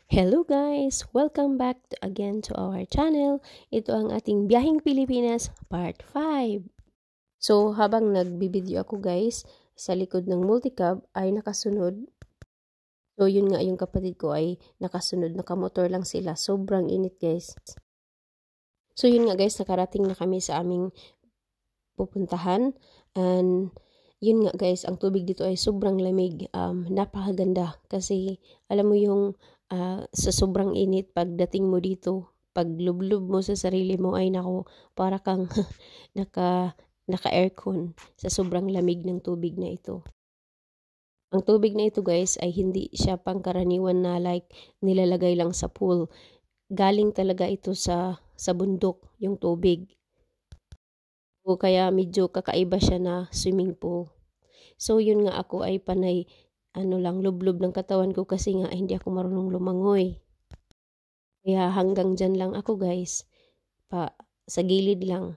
Hello guys! Welcome back again to our channel. Ito ang ating Biyaheng Pilipinas Part 5. So habang nagbibideo ako guys, sa likod ng multicab ay nakasunod. So yun nga yung kapatid ko ay nakasunod, nakamotor lang sila. Sobrang init guys. So yun nga guys, nakarating na kami sa aming pupuntahan. And yun nga guys, ang tubig dito ay sobrang lamig. Napakaganda kasi alam mo yung sa sobrang init pagdating mo dito, pag lublob mo sa sarili mo ay nako, para kang naka-aircon sa sobrang lamig ng tubig na ito. Ang tubig na ito guys ay hindi siya pangkaraniwan na like nilalagay lang sa pool. Galing talaga ito sa bundok yung tubig. O kaya medyo kakaiba siya na swimming pool. So yun nga, ako ay panay lang lublob ng katawan ko kasi nga hindi ako marunong lumangoy. Kaya hanggang dyan lang ako guys, sa gilid lang.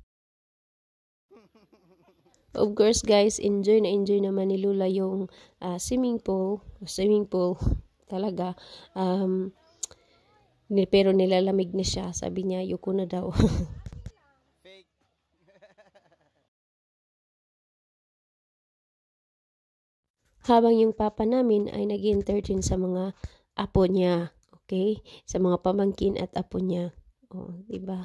Of course guys, enjoy na enjoy naman ni Lula yung swimming pool talaga. Pero nilalamig na siya, sabi niya yuko na daw. Habang yung papa namin ay nag-entertain sa mga apo niya, okay? Sa mga pamangkin at apo niya. Oh, 'di ba?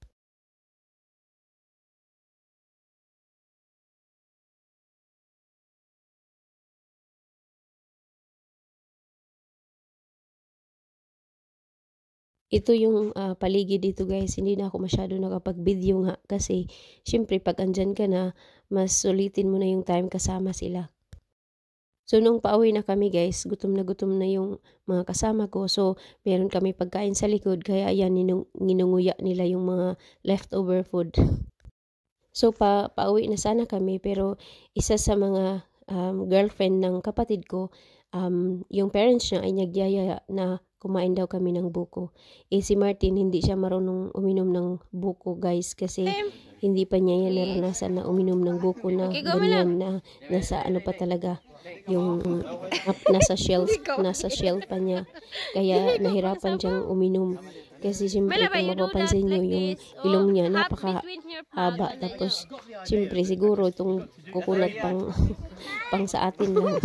Ito yung paligid dito guys, hindi na ako masyado nakapag-video nga kasi syempre pag andyan ka na, mas sulitin mo na yung time kasama sila. So nung pauwi na kami guys, gutom na yung mga kasama ko. So meron kami pagkain sa likod, kaya ayan ninunguya nila yung mga leftover food. So pauwi na sana kami, pero isa sa mga girlfriend ng kapatid ko, yung parents niya ay nagyaya na kumain daw kami ng buko. Si Martin hindi siya marunong uminom ng buko guys kasi hindi pa niya yan naranasan na uminom ng buko na ganyan na nasa ano pa talaga yung nasa shell pa niya. Kaya nahirapan siyang uminom. Kasi siyempre kung mapapansin nyo yung ilong niya napakahaba. Tapos siyempre siguro itong coconut pang sa atin lang.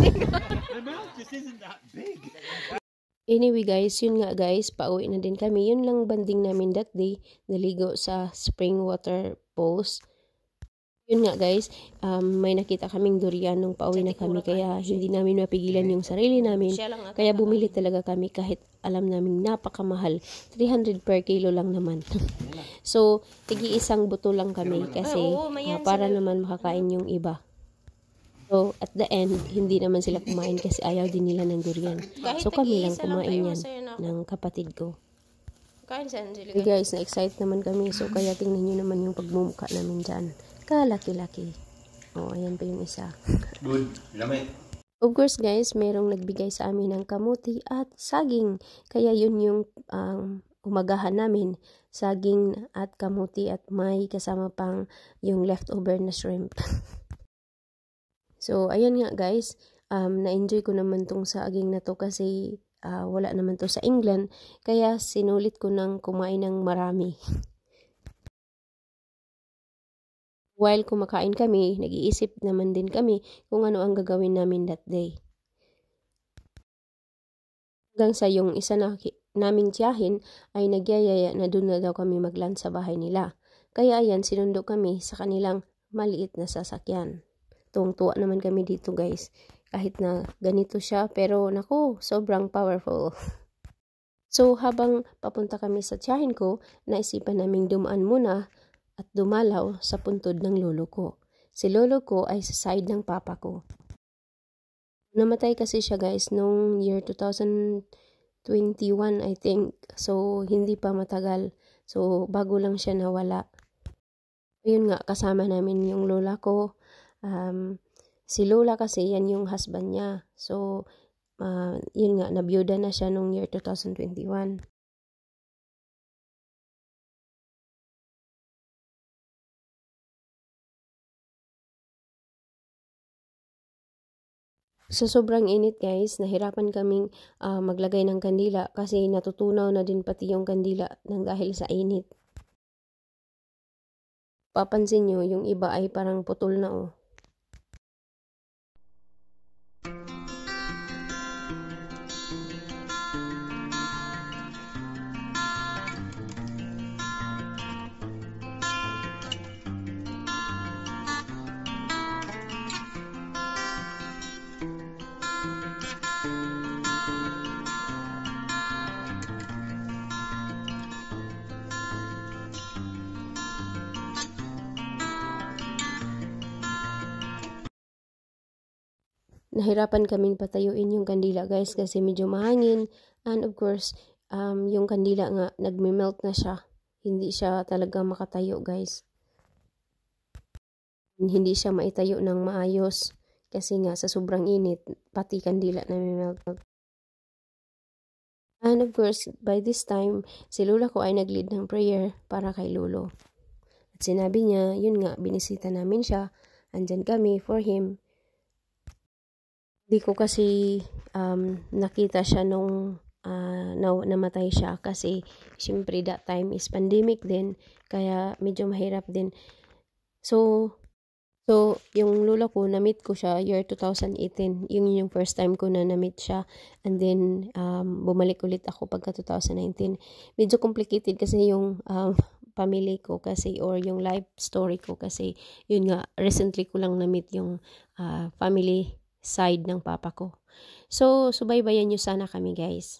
Anyway guys, yun nga guys, pauwi na din kami. Yun lang banding namin that day, naligo sa spring water pools. Yun nga guys, may nakita kaming durian nung pauwi na kami, kaya hindi namin mapigilan yung sarili namin. Kaya bumili talaga kami kahit alam namin napakamahal. 300 per kilo lang naman. So, tigi-isang buto lang kami kasi para naman makakain yung iba. So, at the end, hindi naman sila kumain kasi ayaw din nila ng durian. So, kami lang kumain yan ng kapatid ko. Hey guys, na-excite naman kami. So, kaya tingnan nyo naman yung pagmumukha namin dyan. Kalaki-laki. Oh, ayan pa yung isa. Good. Lamay. Of course guys, merong nagbigay sa amin ng kamuti at saging. Kaya yun yung umagahan namin. Saging at kamuti at may kasama pang yung leftover na shrimp. So, ayan nga guys. Na-enjoy ko naman tong saging na to kasi wala naman to sa England. Kaya sinulit ko ng kumain ng marami. While kumakain kami, nag-iisip naman din kami kung ano ang gagawin namin that day. Hanggang sa yung isa na naming tiyahin ay nagyayaya na doon na daw kami mag-lunch sa bahay nila. Kaya ayan, sinundo kami sa kanilang maliit na sasakyan. Tuwang-tuwa naman kami dito guys. Kahit na ganito siya, pero naku, sobrang powerful. So habang papunta kami sa tiyahin ko, naisipan naming dumaan muna at dumalaw sa puntod ng lolo ko. Si lolo ko ay sa side ng papa ko. Namatay kasi siya guys nung year 2021 I think. So hindi pa matagal. So bago lang siya nawala. Ayun nga, kasama namin yung lola ko. Si lola kasi yan yung husband niya. So yun nga, nabiyuda na siya nung year 2021. Sa sobrang init guys, nahirapan kaming maglagay ng kandila kasi natutunaw na din pati yung kandila nang dahil sa init. Papansin nyo, yung iba ay parang putol na oh. Nahirapan kaming patayuin yung kandila guys kasi medyo mahangin, and of course yung kandila nga nagme-melt na siya, hindi siya talaga makatayo guys, hindi siya maitayo ng maayos kasi nga sa sobrang init pati kandila na melt. And of course by this time si lola ko ay nag-lead ng prayer para kay lolo at sinabi niya yun nga binisita namin siya, andyan kami for him. Hindi ko kasi nakita siya nung namatay siya kasi syempre that time is pandemic din kaya medyo mahirap din. So yung lola ko na-meet ko siya year 2018. Yung first time ko na na-meet siya, and then bumalik ulit ako pagka 2019. Medyo complicated kasi yung family ko kasi or yung life story ko kasi yun nga recently ko lang na-meet yung family side ng papa ko. So, subaybayan nyo sana kami guys.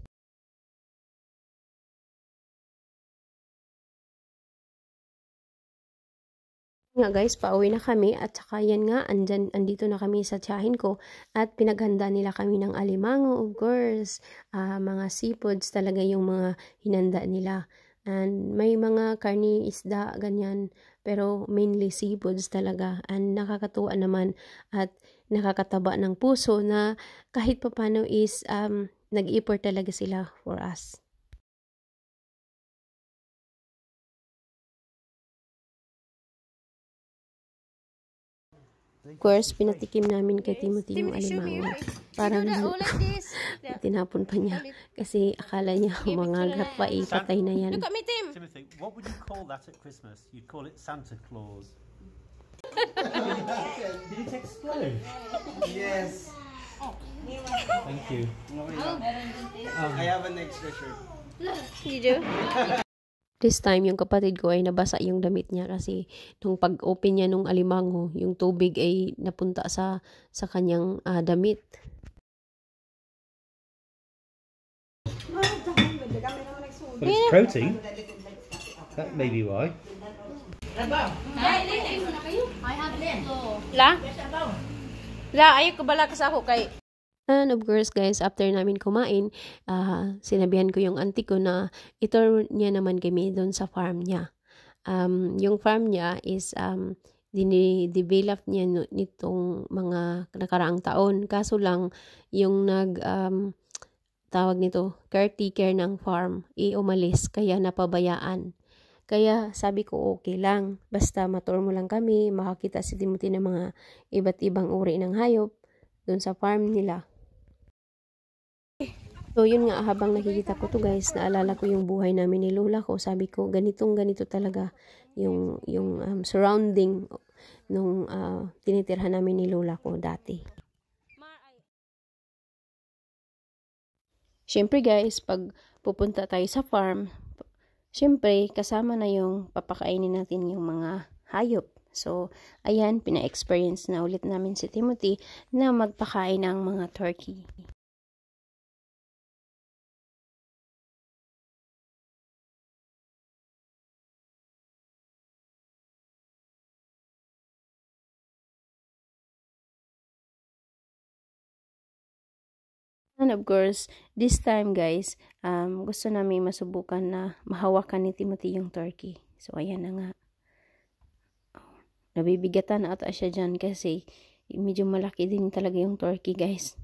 Nga guys, pauwi na kami at saka yan nga, andito na kami sa tiyahin ko at pinaghanda nila kami ng alimango, of course. Mga seafoods talaga yung mga hinanda nila. And may mga karni, isda, ganyan. Pero mainly seafoods talaga. And nakakatuwa naman at nakakataba ng puso na kahit papano is nag-effort talaga sila for us. Of course, pinatikim namin kay Timothy yung alimango. Parang tinapon pa niya kasi akala niya mga gatpa patay na yan. Look at me, Tim. Timothy, what would you call that at Christmas? You'd call it Santa Claus. Did it explode? Yes. Thank you. I have an extra shirt. You do? This time, yung kapatid ko ay nabasa yung damit niya kasi nung pag-open niya nung alimango, yung tubig ay napunta sa kanyang damit. But it's protein. That may be why. La, ayaw ko bala ka sa ako kay... And of course guys, after namin kumain, sinabihan ko yung auntie ko na itour niya naman kami doon sa farm niya. Yung farm niya is dinidevelop niya nitong mga nakaraang taon. Kaso lang, yung tawag nito, caretaker ng farm, umalis, kaya napabayaan. Kaya sabi ko okay lang, basta matour mo lang kami, makakita si Timothy ng mga iba't ibang uri ng hayop doon sa farm nila. So yun nga, habang nakikita ko to guys, naalala ko yung buhay namin ni lola ko. Sabi ko, ganito talaga yung surrounding nung tinitirhan namin ni lola ko dati. Syempre guys, pag pupunta tayo sa farm, syempre kasama na yung papakainin natin yung mga hayop. So ayan, pina-experience na ulit namin si Timothy na magpakain ng mga turkey. And of course, this time guys, gusto namin masubukan na mahawakan ni Timothy yung turkey. So ayan na nga. Nabibigatan na ata siya dyan kasi medyo malaki din talaga yung turkey guys.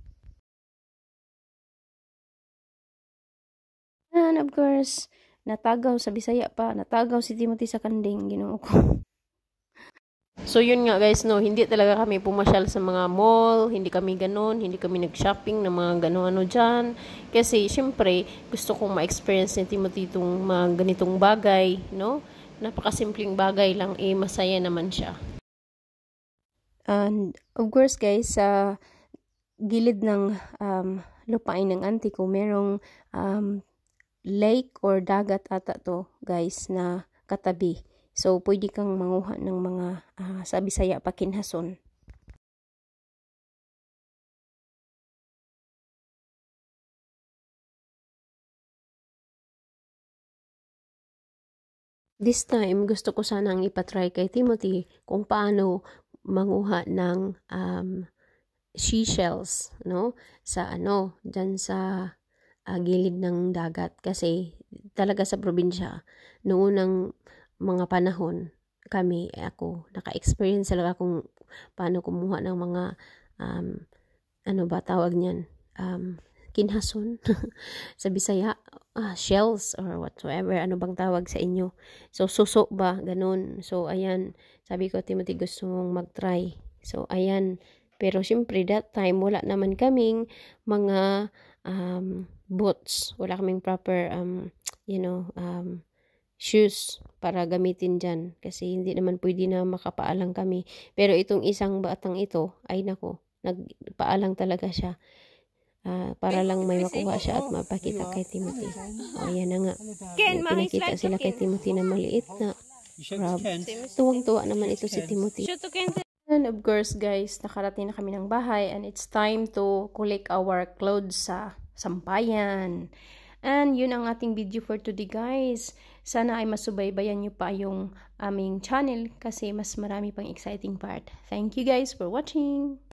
And of course, natagaw sa Bisaya pa. Natagaw si Timothy sa kanding. Ginoo ko. So yun nga guys, no, hindi talaga kami pumasyal sa mga mall, hindi kami ganun, hindi kami nag-shopping ng mga gano-ano dyan. Kasi syempre, gusto kong ma-experience ni Timothy itong mga ganitong bagay, no? Napakasimpleng bagay lang, masaya naman siya. And of course guys, sa gilid ng lupain ng auntie ko, merong lake or dagat ata to guys na katabi. So, pwede kang manguha ng mga sa Bisaya pakinhason. This time, gusto ko sanang ipatry kay Timothy kung paano manguha ng seashells, no? Sa dyan sa gilid ng dagat. Kasi talaga sa probinsya, noon ng mga panahon, ako, naka-experience talaga kung paano kumuha ng mga, ano ba tawag niyan? Kinhason sa Bisaya, shells or whatsoever, ano bang tawag sa inyo? So, suso ba? Ganun. So, ayan, sabi ko, Timothy, gusto mong mag-try. So, ayan. Pero, syempre, that time, wala naman kaming mga boots. Wala kaming proper, shoes para gamitin dyan. Kasi hindi naman pwede na makapaalang kami. Pero itong isang batang ito, ay nako, nagpaalang talaga siya. Para lang may makuha siya at mapakita kay Timothy. O, yan na nga. Pinakita sila kay Timothy na maliit na crab. Tuwang-tuwa naman ito si Timothy. And of course guys, nakarating na kami ng bahay and it's time to collect our clothes sa sampayan. And yun ang ating video for today guys. Sana ay masubaybayan nyo pa yung aming channel kasi mas marami pang exciting part. Thank you guys for watching!